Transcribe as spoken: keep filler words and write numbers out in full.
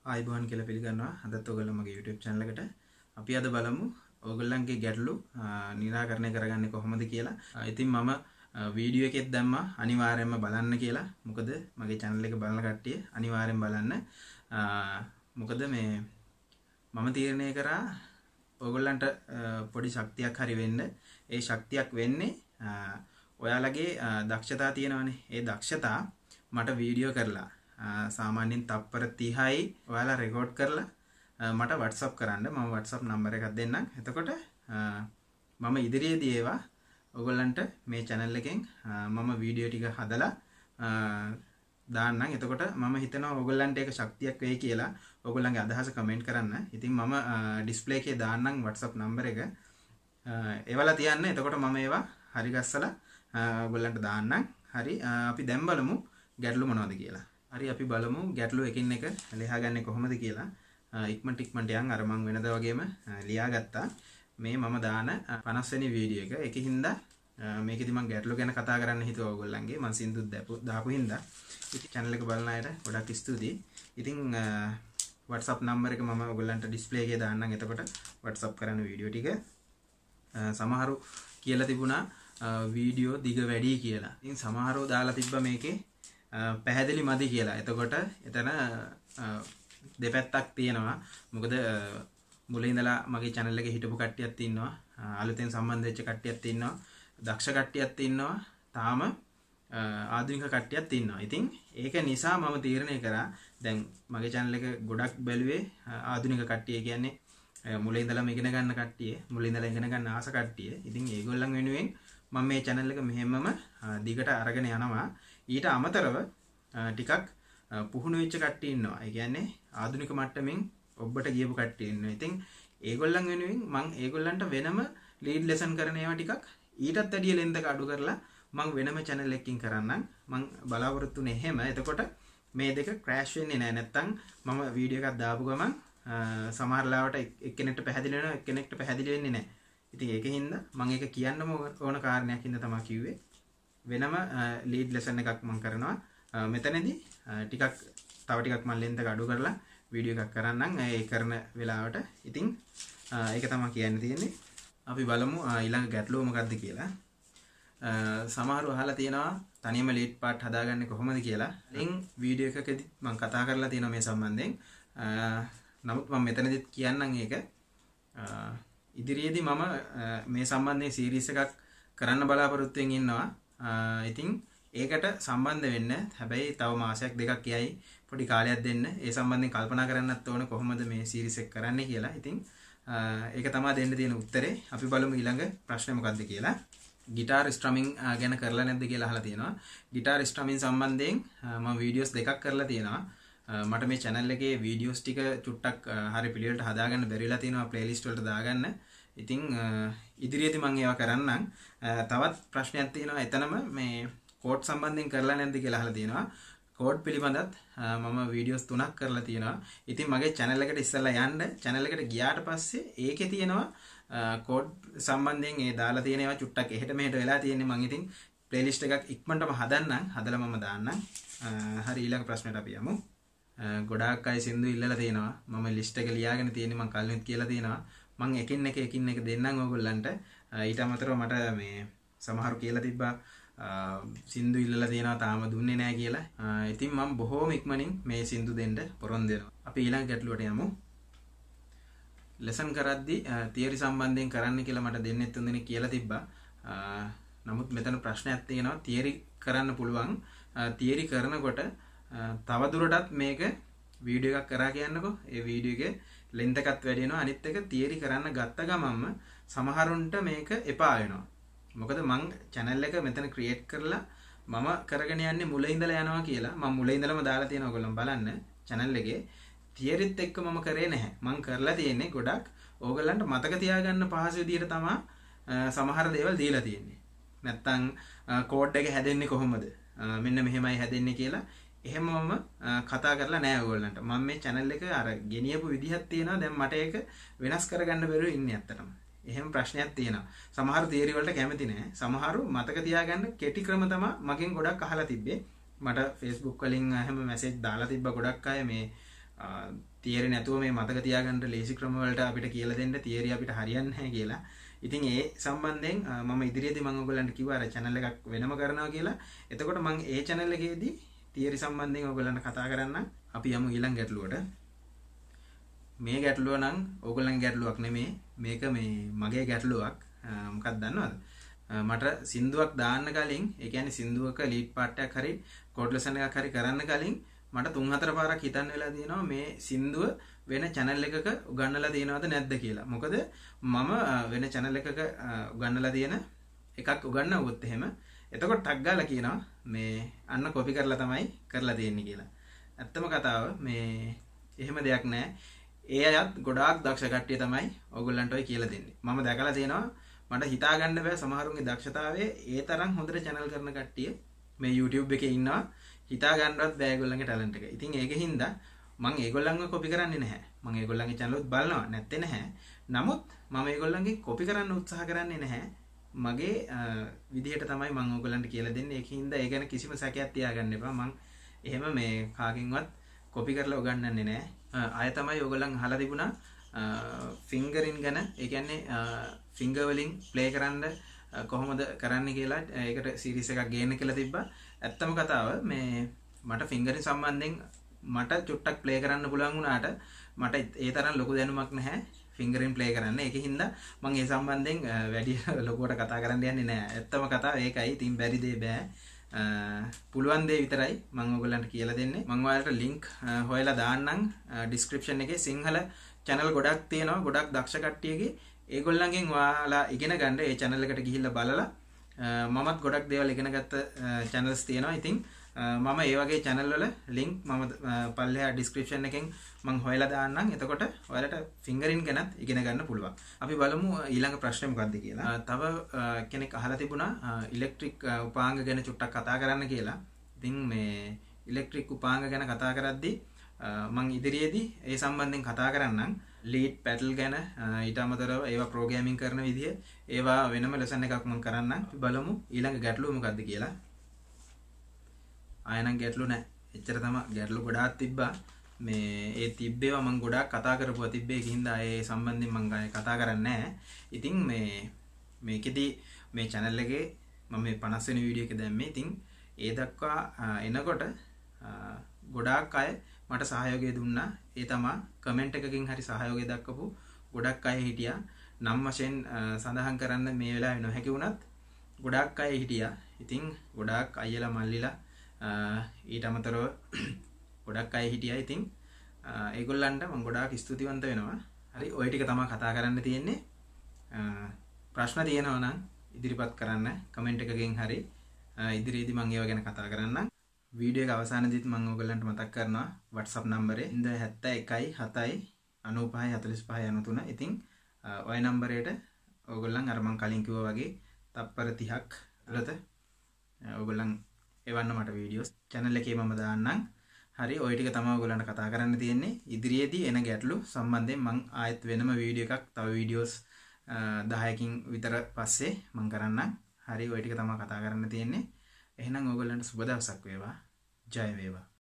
ආයිබෝන් කියලා පිළිගන්නවා. අදත් ඔයගොල්ලෝ මගේ YouTube channel එකට අපි අද බලමු ඔයගොල්ලන්ගේ ගැටලු निराකරණය කරගන්නේ කොහොමද කියලා. ඉතින් මම වීඩියෝ එකෙත් දැම්මා අනිවාර්යයෙන්ම බලන්න කියලා. මොකද මගේ channel එක බලන කට්ටිය අනිවාර්යෙන් බලන්න. මොකද මේ මම තීරණය කරා ඔයගොල්ලන්ට පොඩි ශක්තියක් හරි වෙන්න. ඒ ශක්තියක් වෙන්නේ ඔයාලගේ දක්ෂතා තියෙනවනේ. ඒ දක්ෂතා මට වීඩියෝ කරලා සාමාන්‍යයෙන් තප්පර තිහයි ඔයාලා රෙකෝඩ් කරලා මට WhatsApp කරන්න. මම WhatsApp නම්බර් එකක් දෙන්නම්. එතකොට මම ඉදිරියේදී ඒවා ඔයගොල්ලන්ට මේ channel එකෙන් මම වීඩියෝ ටික හදලා දාන්නම්. එතකොට මම හිතනවා ඔයගොල්ලන්ට ඒක ශක්තියක් වෙයි කියලා. ඔයගොල්ලන්ගේ අදහස කමෙන්ට් කරන්න. ඉතින් මම ඩිස්ප්ලේ එකේ දාන්නම් WhatsApp නම්බර් එක. ඒවලා තියන්න. එතකොට මම ඒවා හරි ගස්සලා ඔයගොල්ලන්ට දාන්නම්. හරි අපි දැන් බලමු ගැටලු මොනවද කියලා. හරි අපි බලමු ගැටලු එකින් එක ලියාගන්නේ කොහොමද කියලා. ඉක්මනට ඉක්මනට යන් අර මම වෙනදා වගේම ලියාගත්තා. මේ මම දාන පනස් වෙනි වීඩියෝ එක. ඒකින්ද මේකෙදි මම ගැටලු ගැන කතා කරන්න හිතුවා ඔයගොල්ලන්ගේ. මම සින්දුත් දාපු හින්දා. ඉතින් channel එක බලන අයට ගොඩක් ස්තුතියි. ඉතින් WhatsApp නම්බර් එක මම ඔයගොල්ලන්ට ඩිස්ප්ලේ එකේ දාන්නම්. එතකොට WhatsApp කරන්න වීඩියෝ ටික. සමහරු කියලා තිබුණා වීඩියෝ දිග වැඩි කියලා. ඉතින් සමහරව දාලා තිබ්බා මේකේ පැහැදිලි මදි කියලා. එතකොට එතන දෙපැත්තක් තියෙනවා. මොකද මුලින් ඉඳලා මගේ channel එකේ හිටපු කට්ටියක් ඉන්නවා. අලුතෙන් සම්බන්ධ වෙච්ච කට්ටියක් ඉන්නවා. දක්ෂ කට්ටියක් ඉන්නවා. තාම ආධුනික කට්ටියක් ඉන්නවා. ඉතින් ඒක නිසා මම තීරණය කරා දැන් මගේ channel එක ගොඩක් බැලුවේ ආධුනික කට්ටිය කියන්නේ මුලින් ඉඳලා ඉගෙන ගන්න කට්ටිය, මුලින් ඉඳලා ඉගෙන ගන්න ආස කට්ටිය. ඉතින් ඒගොල්ලන් වෙනුවෙන් මම මේ channel එක මෙහෙමම දිගට අරගෙන යනවා. ඊට අමතරව ටිකක් පුහුණු වෙච්ච කට්ටිය ඉන්නවා. ඒ කියන්නේ ආධුනික මට්ටමින් ඔබට ගියපු කට්ටිය ඉන්නවා. ඉතින් ඒගොල්ලන් වෙනුවෙන් මම ඒගොල්ලන්ට වෙනම ලීඩ් ලෙසන් කරන ඒවා ටිකක් ඊටත් වැඩිය ලෙන්ත් එක අඩු කරලා මම වෙනම channel එකකින් කරන්නම්. මම බලාපොරොත්තු වෙන්නේ එහෙම. එතකොට මේ දෙක ක්‍රෑෂ් වෙන්නේ නැහැ. නැත්තම් මම වීඩියෝ එකක් දාපු ගමන් සමහර ලාවට එක්කෙනෙක්ට පැහැදිලි වෙනවා, එක්කෙනෙක්ට පැහැදිලි වෙන්නේ නැහැ. ඉතින් ඒකෙන්ද මම ඒක කියන්නම ඕන කාරණයක් හින්දා තමයි කිව්වේ. වෙනම ලීඩ් ලෙසන් එකක් මම කරනවා. මෙතනදී ටිකක් තව ටිකක් මම ලෙන්ත් එක අඩු කරලා වීඩියෝ එකක් කරන්නම් ඒ කරන වෙලාවට. ඉතින් ඒක තමයි කියන්න තියෙන්නේ. අපි බලමු ඊළඟ ගැටලුව මොකක්ද කියලා. සමහරව අහලා තියෙනවා තනියම ලීඩ් පාර්ට් හදාගන්නේ කොහොමද කියලා. ඉතින් වීඩියෝ එකකදී මම කතා කරලා තියෙනවා මේ සම්බන්ධයෙන්. නමුත් මම මෙතනදිත් කියන්නම් ඒක. ඉදිරියේදී මම මේ සම්බන්ධයෙන් සීරීස් එකක් කරන්න බලාපොරොත්තු වෙමින් ඉන්නවා. ඉතින් ඒකට සම්බන්ධ වෙන්න හැබැයි තව මාසයක් දෙකක් යයි. පොඩි කාලයක් දෙන්න. ඒ සම්බන්ධයෙන් කල්පනා කරන්නත් ඕන කොහොමද මේ සීරීස් එක කරන්නේ කියලා. ඉතින් ඒක තමයි දෙන්න තියෙන උත්තරේ. අපි බලමු ඊළඟ ප්‍රශ්නේ මොකක්ද කියලා. ගිටාර් ස්ට්‍රමින් ගැන කරලා නැද්ද කියලා අහලා තියෙනවා. ගිටාර් ස්ට්‍රමින් සම්බන්ධයෙන් මම වීඩියෝස් දෙකක් කරලා තියෙනවා. මට මේ channel එකේ වීඩියෝස් ටික චුට්ටක් හරි පිළිවෙලට හදාගන්න බැරිලා තියෙනවා ප්ලේලිස්ට් වලට දාගන්න. ඉතින් ඉදිරියේදී මම ඒවා කරන්නම්. තවත් ප්‍රශ්නයක් තියෙනවා. එතනම මේ කෝඩ් සම්බන්ධයෙන් කරලා නැද්ද කියලා අහලා තියෙනවා. කෝඩ් පිළිබඳත් මම වීඩියෝස් තුනක් කරලා තියෙනවා. ඉතින් මගේ channel එකට ඉස්සෙල්ලා යන්න. channel එකට ගියාට පස්සේ ඒකේ තියෙනවා කෝඩ් සම්බන්ධයෙන් ඒ දාලා තියෙන ඒවා චුට්ටක් එහෙට මෙහෙට වෙලා තියෙන්නේ. මම ඉතින් ප්ලේලිස්ට් එකක් ඉක්මනටම හදන්නම්. හදලා මම දාන්නම්. හරි ඊළඟ ප්‍රශ්නයට අපි යමු. ගොඩාක් අය සින්දු ඉල්ලලා තියෙනවා. මම ලිස්ට් එක ලියාගෙන තියෙන්නේ. මම කලින්ත් කියලා තියෙනවා. මම එකින් එක එකින් එක දෙන්නම් ඕගොල්ලන්ට. ඊට අමතරව මට මේ සමහරු කියලා තිබ්බා සින්දු ඉල්ලලා තියෙනවා තාම දුන්නේ නැහැ කියලා. ඉතින් මම බොහොම ඉක්මනින් මේ සින්දු දෙන්න පොරොන්දු වෙනවා. අපි ඊළඟ ගැටලුවට යමු. ලෙසන් කරද්දී තියරි සම්බන්ධයෙන් කරන්න කියලා මට දෙන්නෙත් තුන් දෙනෙක් කියලා තිබ්බා. නමුත් මෙතන ප්‍රශ්නයක් තියෙනවා. තියරි කරන්න පුළුවන්. තියරි කරනකොට තව දුරටත් මේක වීඩියෝ එකක් කරා කියන්නකෝ. ඒ වීඩියෝ එකේ ලෙන්ත් එකත් වැඩි වෙනවා. අනිත් එක තියරි කරන්න ගත්ත ගමන්ම සමහරුන්ට මේක එපා වෙනවා. මොකද මං channel එක මෙතන ක්‍රියේට් කරලා මම කරගෙන යන්නේ මුල ඉඳලා යනවා කියලා. මම මුල ඉඳලම දාලා තියෙනවා ඔයගොල්ලෝ බලන්න channel එකේ. තියරිත් එක්ක මම කරේ නැහැ. මං කරලා තියෙන්නේ ගොඩක් ඕගොල්ලන්ට මතක තියාගන්න පහසු විදිහට තමයි සමහර දේවල් දීලා තියෙන්නේ. නැත්තම් කෝඩ් එක හැදෙන්නේ කොහොමද? මෙන්න මෙහෙමයි හැදෙන්නේ කියලා එහෙම මම කතා කරලා නැහැ ඔයගොල්ලන්ට. මම මේ channel එක අර ගෙනියපු විදිහක් තියෙනවා. දැන් මට ඒක වෙනස් කරගන්න බැරුව ඉන්නේ ඇත්තටම. එහෙම ප්‍රශ්නයක් තියෙනවා. සමහර තියරි වලට කැමති නැහැ. සමහරු මතක තියාගන්න කෙටි ක්‍රම තමයි මගෙන් ගොඩක් අහලා තිබ්බේ. මට Facebook වලින් හැම මැසේජ් දාලා තිබ්බා ගොඩක් අය මේ තියරි නැතුව මේ මතක තියාගන්න ලේසි ක්‍රම වලට අපිට කියලා දෙන්න තියරි අපිට හරියන්නේ නැහැ කියලා. ඉතින් ඒ සම්බන්ධයෙන් මම ඉදිරියේදී මම ඔයගොල්ලන්ට කිව්වා අර channel එකක් වෙනම කරනවා කියලා. එතකොට මම ඒ channel එකේදී තියරි සම්බන්ධයෙන් ඔයගොල්ලන්ට කතා කරන්න. අපි යමු ඊළඟ ගැටලුවට. මේ ගැටලුව නම් ඔයගොල්ලන්ගේ ගැටලුවක් නෙමෙයි. මේක මේ මගේ ගැටලුවක්. මොකක්ද දන්නවද? මට සින්දුවක් දාන්න කලින්, ඒ කියන්නේ සින්දුවක ලීඩ් පාර්ට් එකක් හරි කෝඩ් ලෙසන් එකක් හරි කරන්න කලින් මට තුන් හතර පාරක් හිතන්න වෙලා තියෙනවා මේ සින්දුව වෙන channel එකක උගන්වලා තියෙනවද නැද්ද කියලා. මොකද මම වෙන channel එකක උගන්වලා තියෙන එකක් උගන්වුවොත් එහෙම එතකොට ටග් ගාලා කියනවා මේ අන්න කොපි කරලා තමයි කරලා තියෙන්නේ කියලා. ඇත්තම කතාව මේ එහෙම දෙයක් නැහැ. ඒ අයත් ගොඩාක් දක්ෂ කට්ටිය තමයි ඕගොල්ලන්ට ඔය කියලා දෙන්නේ. මම දැකලා තියෙනවා මට හිතා ගන්න බෑ සමහරුන්ගේ දක්ෂතාවය ඒ තරම් හොඳට channel කරන කට්ටිය මේ YouTube එකේ ඉන්නවා. හිතා ගන්නවත් බෑ ඒගොල්ලන්ගේ ටැලන්ට් එක. ඉතින් ඒකෙන් හින්දා මම ඒගොල්ලන්ව කොපි කරන්නේ නැහැ. මම ඒගොල්ලන්ගේ channel උත් බලනවා නැත්තේ නැහැ. නමුත් මම ඒගොල්ලන්ගේ කොපි කරන්න උත්සාහ කරන්නේ නැහැ. මගේ විදිහට තමයි මම ඕගොල්ලන්ට කියලා දෙන්නේ. ඒකින් හින්දා ඒ ගැන කිසිම සැකයක් තියාගන්න එපා. මම එහෙම මේ කාගෙන්වත් කොපි කරලා උගන්වන්නේ නැහැ. ආය තමයි ඕගොල්ලන් අහලා තිබුණා ෆින්ගරින් ගැන. ඒ කියන්නේ ෆින්ගර් වලින් ප්ලේ කරන්න කොහොමද කරන්න කියලා ඒකට සීරීස් එකක් ගේන්න කියලා තිබ්බා. ඇත්තම කතාව මේ මට ෆින්ගරින් සම්බන්ධයෙන් මට චුට්ටක් ප්ලේ කරන්න පුළුවන් වුණාට මට ඒ තරම් ලොකු දැනුමක් නැහැ ෆින්ගරින් ප්ලේ කරන්න. ඒකින් හින්දා මම ඒ සම්බන්ධයෙන් වැඩි ලොකුවට කතා කරන්න යන්නේ නැහැ. ඇත්තම කතාව ඒකයි. ඉතින් බැරි දේ බෑ. පුළුවන් දේ විතරයි මම ඔයගොල්ලන්ට කියලා දෙන්නේ. මම ඔයාලට link හොයලා දාන්නම් description එකේ. සිංහල channel ගොඩක් තියෙනවා. ගොඩක් දක්ෂ කට්ටියගේ. ඒගොල්ලන්ගෙන් ඔයාලා ඉගෙන ගන්න ඒ channel එකට ගිහිල්ලා බලලා මමත් ගොඩක් දේවල් ඉගෙන ගත්ත channels තියෙනවා. ඉතින් මම ඒ වගේ channel වල link මම පල්ලෙහා description එකෙන් මම හොයලා දාන්නම්. එතකොට ඔයාලට ෆින්ගරින් ගැනත් ඉගෙන ගන්න පුළුවන්. අපි බලමු ඊළඟ ප්‍රශ්නේ මොකක්ද කියලා. තව කෙනෙක් අහලා තිබුණා ඉලෙක්ට්‍රික් උපාංග ගැන චුට්ටක් කතා කරන්න කියලා. ඉතින් මේ ඉලෙක්ට්‍රික් උපාංග ගැන කතා කරද්දී මම ඉදිරියේදී ඒ සම්බන්ධයෙන් කතා කරන්නම්. ලීඩ් පැටල් ගැන ඊට අමතරව ඒවා ප්‍රෝග්‍රෑමින් කරන විදිය ඒවා වෙනම ලෙසන් එකක් මම කරන්නම්. අපි බලමු ඊළඟ ගැටලුව මොකක්ද කියලා. ආයෙනම් ගැටලු නැහැ. එච්චර තමයි. ගැටලු ගොඩාක් තිබ්බා. මේ ඒ තිබ්බේවා මම ගොඩාක් කතා කරපුවා තිබ්බේ. ඒකින් හින්දා ඒ සම්බන්ධයෙන් මම ආයෙ කතා කරන්නේ නැහැ. ඉතින් මේ මේකෙදි මේ channel එකේ මම මේ පනස් වෙනි වීඩියෝ එක දැම්මේ. ඉතින් ඒ දක්වා එනකොට ගොඩාක් අය මට සහයෝගය දුන්නා. ඒ තමයි කමෙන්ට් එකකින් හරි සහයෝගය දක්වපු ගොඩක් අය හිටියා. නම් වශයෙන් සඳහන් කරන්න මේ වෙලාවේ නොහැකි වුණත් ගොඩක් අය හිටියා. ඉතින් ගොඩාක් අයියලා මල්ලිලා ඊට අමතරව ගොඩක් අය හිටියා. ඉතින් ඒගොල්ලන්ට මම ගොඩාක් ස්තුතිවන්ත වෙනවා. හරි ඔය ටික තමයි කතා කරන්න තියෙන්නේ. ප්‍රශ්න තියෙනවා නම් ඉදිරිපත් කරන්න කමෙන්ට් එකකින් හරි. ඉදිරියේදී මම ඒව ගැන කතා කරන්නම්. වීඩියෝ එක අවසානයේදීත් මම ඔයගලන්ට මතක් කරනවා WhatsApp නම්බරේ හෙට එකයි හතයි අනූපහයි හතළිස් පහයි අනූතුන. ඉතින් ඔය නම්බරේට ඔයගොල්ලන් අර මම කලින් කිව්වා වගේ තප්පර තිහක් වලට ඔයගොල්ලන් එවන්න මට වීඩියෝස් channel එකේ මම දාන්නම්. හරි ඔය ටික තමයි ඔයගොල්ලන්ට කතා කරන්න තියෙන්නේ. ඉදිරියේදී එන ගැටලු සම්බන්ධයෙන් මම ආයෙත් වෙනම වීඩියෝ එකක් තව වීඩියෝස් දහයකින් විතර පස්සේ මම කරන්නම්. හරි ඔය ටික තමයි කතා කරන්න තියෙන්නේ. එහෙනම් ඔයගොල්ලන්ට සුබ දවසක් වේවා. ජය වේවා.